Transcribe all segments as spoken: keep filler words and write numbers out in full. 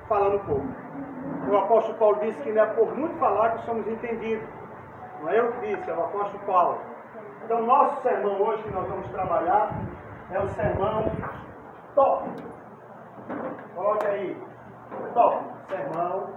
falando pouco. O apóstolo Paulo disse que não é por muito falar que somos entendidos. Não é eu que disse, é o apóstolo Paulo. Então, nosso sermão hoje que nós vamos trabalhar é o sermão top. Coloque aí, top, sermão.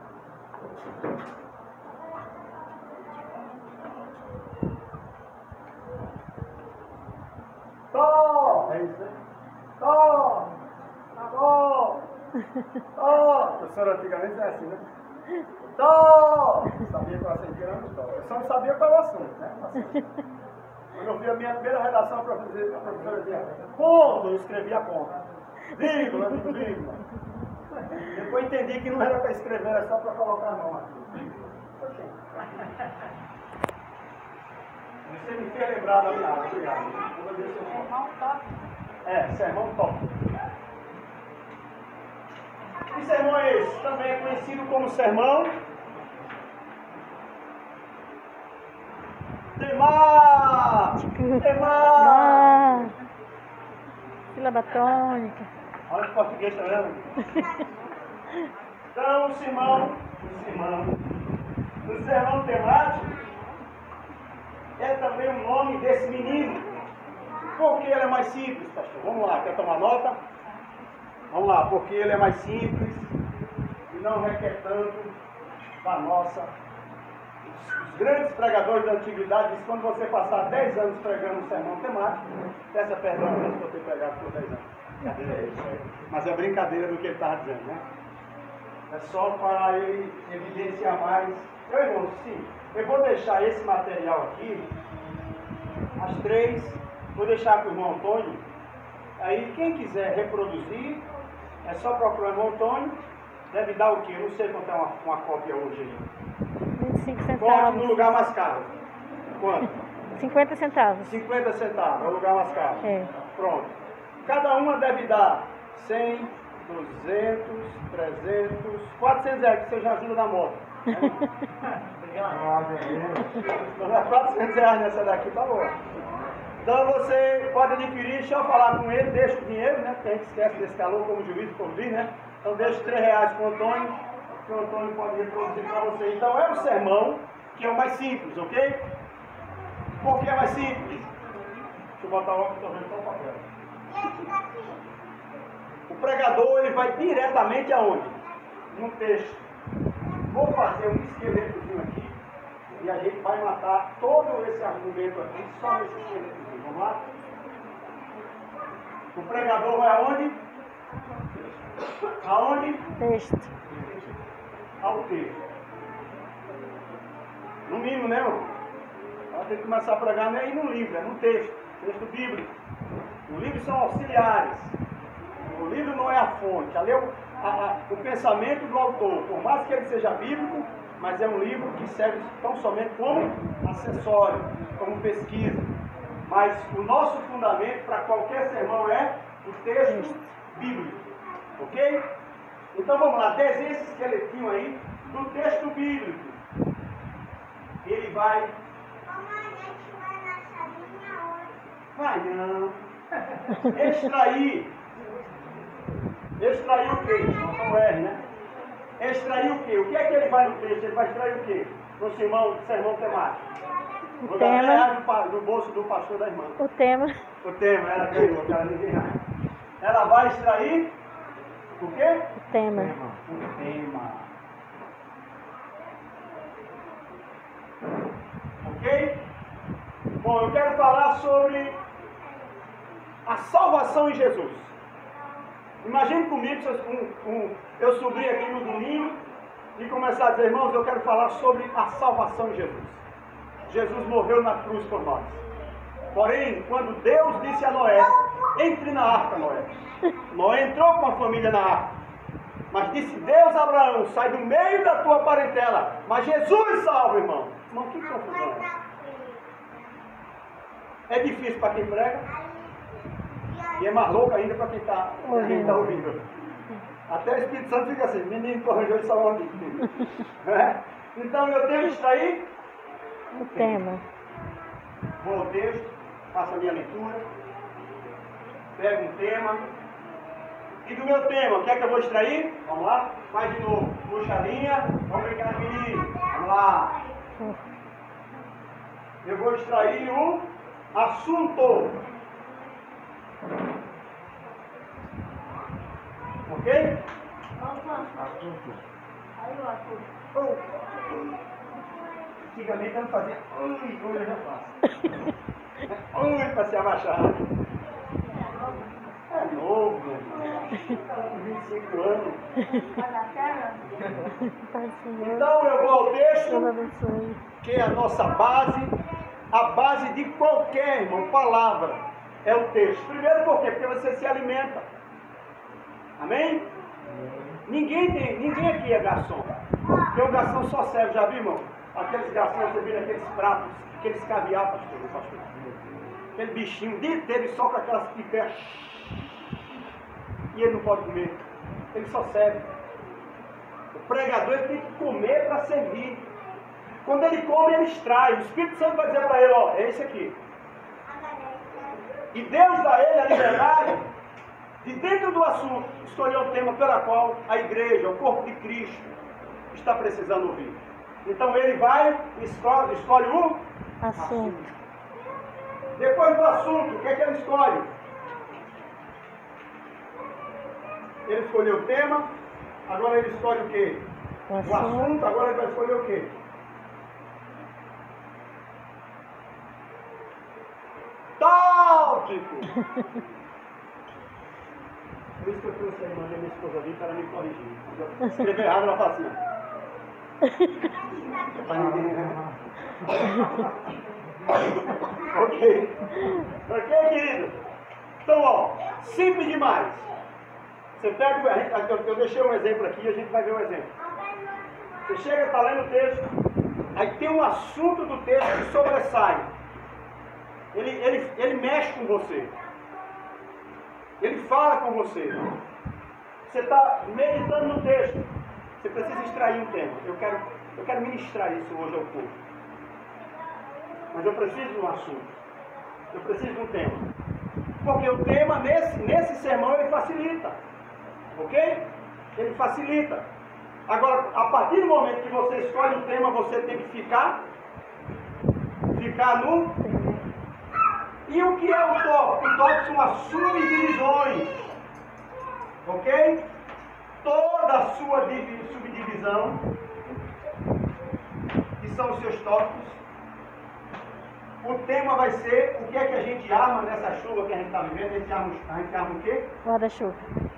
Top, é isso, né? Top, top, top. Professor, antigamente é assim, né? Top! Sabia que eu aceitei no top. Eu só não sabia qual era o assunto, né? Quando eu vi a minha primeira redação, a professora, a professora dizia ponto, eu escrevia ponto. Vírgula, vírgula. Depois entendi que não era para escrever, era só para colocar a mão aqui. Você me fez lembrar da minha aula, obrigado. Sermão top. É, sermão top. Que sermão é esse? Também é conhecido como sermão temático. Temático. Sílaba tônica. Olha o português, tá vendo? Então, o sermão, o sermão, o sermão temático é também o nome desse menino. Porque ele é mais simples, pastor. Vamos lá, quer tomar nota? Vamos lá, porque ele é mais simples e não requer tanto da nossa. Os grandes pregadores da antiguidade dizem que quando você passar dez anos pregando um sermão temático, peça perdão mesmo por ter pregado por dez anos. Mas é brincadeira do que ele estava dizendo, né? É só para ele evidenciar mais. Eu, irmão, sim, eu vou deixar esse material aqui, as três, vou deixar para o irmão Antônio. Aí quem quiser reproduzir, é só procurar o irmão Antônio. Deve dar o quê? Eu não sei quanto é uma, uma cópia hoje aí. vinte e cinco Bote centavos. no lugar mais caro. Quanto? cinquenta centavos. cinquenta centavos, é o lugar mais caro. É. Pronto. Cada uma deve dar cem, duzentos, trezentos, quatrocentos reais, que você já ajuda na moto. quatrocentos reais nessa daqui, tá bom. Então você pode adquirir, deixa eu falar com ele, deixa o dinheiro, né? Porque a gente esquece desse calor como juízo por vir, né? Então deixa três reais com o Antônio, que o Antônio pode reproduzir para você. Então é o sermão que é o mais simples, ok? Por que é mais simples? Deixa eu botar o óculos, estou vendo só o papel. O pregador, ele vai diretamente aonde? No texto. Vou fazer um esqueletozinho aqui e a gente vai matar todo esse argumento aqui só nesse esqueletozinho. Vamos lá? O pregador vai aonde? Aonde? Texto. Ao texto. No mínimo, né, irmão? Ela tem que começar a pregar não é aí no livro, é no texto. Texto bíblico. Os livros são auxiliares. O livro não é a fonte. Ali é o, a, a, o pensamento do autor. Por mais que ele seja bíblico, mas é um livro que serve tão somente como acessório, como pesquisa. Mas o nosso fundamento para qualquer sermão é o texto bíblico. Ok? Então vamos lá, desenhe esse esqueletinho aí do texto bíblico. Ele vai. Vai não. Extrair. Extrair o quê? Não é R, né? Extrair o quê? O que é que ele vai no texto? Ele vai extrair o quê? No sermão, sermão temático. O tema. Do, do bolso do pastor da irmã. O tema. O tema, ela ganhou, cara, ninguém vai. Ela vai extrair o quê? O tema. O tema. Ok? Bom, eu quero falar sobre a salvação em Jesus. Imagine comigo, um, um, eu subir aqui no domingo e começar a dizer, irmãos, eu quero falar sobre a salvação em Jesus. Jesus morreu na cruz por nós. Porém, quando Deus disse a Noé, entre na arca, Noé. Noé entrou com a família na arca. Mas disse Deus a Abraão, sai do meio da tua parentela. Mas Jesus salva, irmão. Irmão, que confusão é? É difícil para quem prega. E é mais louco ainda para quem está tá ouvindo. Até o Espírito Santo fica assim, menino que arranjou esse salão aqui. É? Então eu tenho que extrair o tema. Vou ao texto, faço a minha leitura, pego um tema, E do meu tema, o que é que eu vou extrair? Vamos lá? Faz de novo. Puxa a linha. Vamos brincar, menino. Vamos lá. Eu vou extrair o assunto. Ok? Assunto. Oh. Antigamente eu não fazia. Ui, hoje eu já faço. Ui, para se abaixar. É novo, meu irmão. vinte e cinco anos. Então eu vou ao texto, que é a nossa base, a base de qualquer, irmão, palavra, é o texto. Primeiro por quê? Porque você se alimenta. Amém? Ninguém, tem, ninguém aqui é garçom. Porque o garçom só serve, já viu, irmão? Aqueles garçons, você vira aqueles pratos, aqueles caviar, pastor, pastor. Aquele bichinho, o dia inteiro ele só com aquelas picanhas. E ele não pode comer. Ele só serve. O pregador ele tem que comer para servir. Quando ele come, ele extrai. O Espírito Santo vai dizer para ele, ó, é esse aqui. E Deus dá a ele a liberdade de, dentro do assunto, escolher o tema pela qual a igreja, o corpo de Cristo, está precisando ouvir. Então ele vai e escolhe, escolhe o assunto. assunto. Depois do assunto, o que é que ele escolhe? Ele escolheu o tema, agora ele escolhe o quê? O assunto, o assunto agora ele vai escolher o quê? Tópico! Por isso que eu trouxe a irmã da minha esposa ali para ela me corrigir. Se eu escrever errado, ela fala assim. Ok. Ok, querido? Então, ó, simples demais. Você pega, eu, eu deixei um exemplo aqui e a gente vai ver um exemplo. Você chega, está lendo o texto, aí tem um assunto do texto que sobressai. Ele, ele, ele mexe com você. Ele fala com você. Você está meditando no texto. Você precisa extrair um tema. Eu quero, eu quero ministrar isso hoje ao povo. Mas eu preciso de um assunto. Eu preciso de um tema. Porque o tema, nesse, nesse sermão, ele facilita. Ok? Ele facilita. Agora, a partir do momento que você escolhe um tema, você tem que ficar, ficar no... E o que é o tópico? O tópico são as subdivisões. Ok? Toda a sua subdivisão, que são os seus tópicos. O tema vai ser o que é que a gente arma nessa chuva que a gente está vivendo. A gente arma, a gente arma o quê? Guarda-chuva.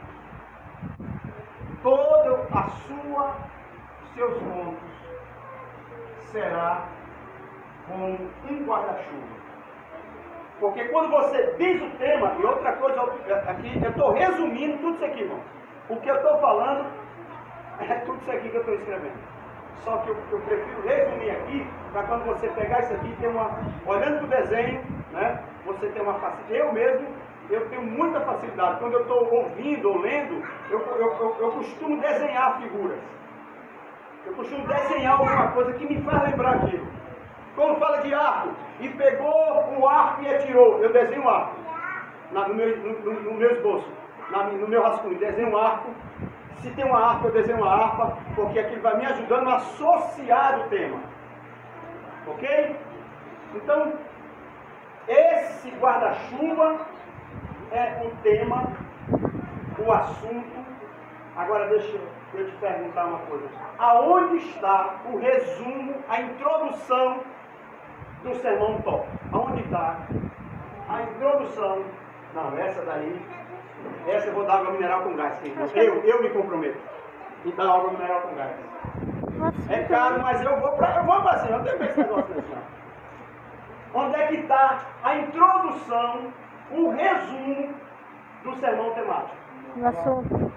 Toda a sua, seus pontos será como um guarda-chuva. Porque quando você diz o tema, e outra coisa aqui, eu estou resumindo tudo isso aqui, irmão. O que eu estou falando é tudo isso aqui que eu estou escrevendo. Só que eu, eu prefiro resumir aqui, para quando você pegar isso aqui, ter uma, olhando para o desenho, né, você tem uma facilidade. Eu mesmo, eu tenho muita facilidade. Quando eu estou ouvindo ou lendo, eu, eu, eu, eu costumo desenhar figuras. Eu costumo desenhar alguma coisa que me faz lembrar aquilo. Quando fala de arco, e pegou o arco e atirou, eu desenho um arco. Na, no, meu, no, no meu esboço, na, no meu rascunho, desenho um arco. Se tem uma harpa, eu desenho uma harpa, porque aquilo vai me ajudando a associar o tema. Ok? Então, esse guarda-chuva é o tema, o assunto. Agora deixa eu te perguntar uma coisa. Aonde está o resumo, a introdução do sermão top? Aonde está a introdução? Não, essa daí, essa eu vou dar água mineral com gás. Eu, eu me comprometo em dar água mineral com gás. É caro, mas eu vou para eu vou para cima, eu tenho esse negócio desse. Onde é que está a introdução, o resumo do sermão temático? No assunto.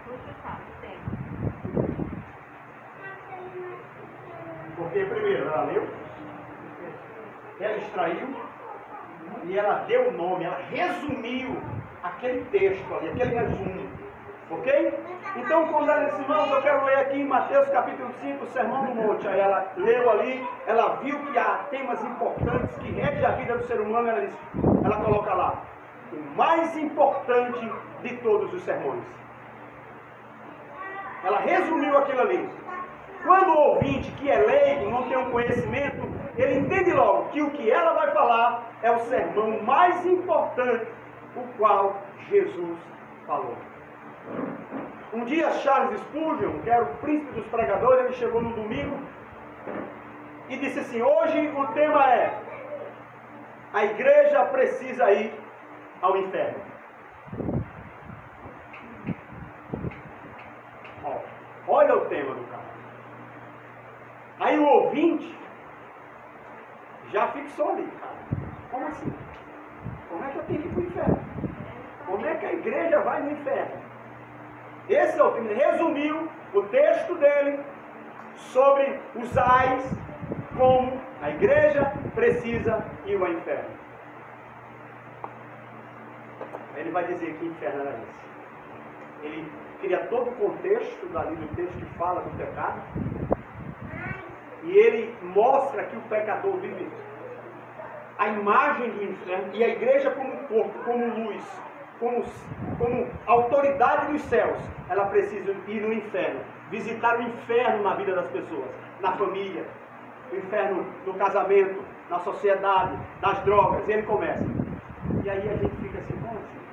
Porque primeiro ela leu, ela extraiu e ela deu o nome, ela resumiu aquele texto ali, aquele resumo. Ok? Então, quando ela disse, irmãos, eu quero ler aqui em Mateus capítulo cinco, o Sermão do Monte. Aí ela leu ali, ela viu que há temas importantes que regem a vida do ser humano, ela, disse, ela coloca lá, o mais importante de todos os sermões. Ela resumiu aquilo ali. Quando o ouvinte, que é leigo, não tem um conhecimento, ele entende logo que o que ela vai falar é o sermão mais importante, o qual Jesus falou. Um dia Charles Spurgeon, que era o príncipe dos pregadores, ele chegou no domingo e disse assim: hoje o tema é: a igreja precisa ir ao inferno. Ó, olha o tema do cara. Aí o ouvinte já fixou ali, cara. Como assim? Como é que eu tenho que ir para o inferno? Como é que a igreja vai no inferno? Esse é o tema. Ele resumiu o texto dele sobre os ais, como a igreja precisa ir ao inferno. Ele vai dizer que inferno era esse. Ele cria todo o contexto dali do texto que fala do pecado. E ele mostra que o pecador vive a imagem do inferno. E a igreja como corpo, como luz, como, como autoridade dos céus, ela precisa ir no inferno. Visitar o inferno na vida das pessoas, na família, o inferno no casamento, na sociedade, nas drogas. E ele começa. E aí a gente fica assim, como assim?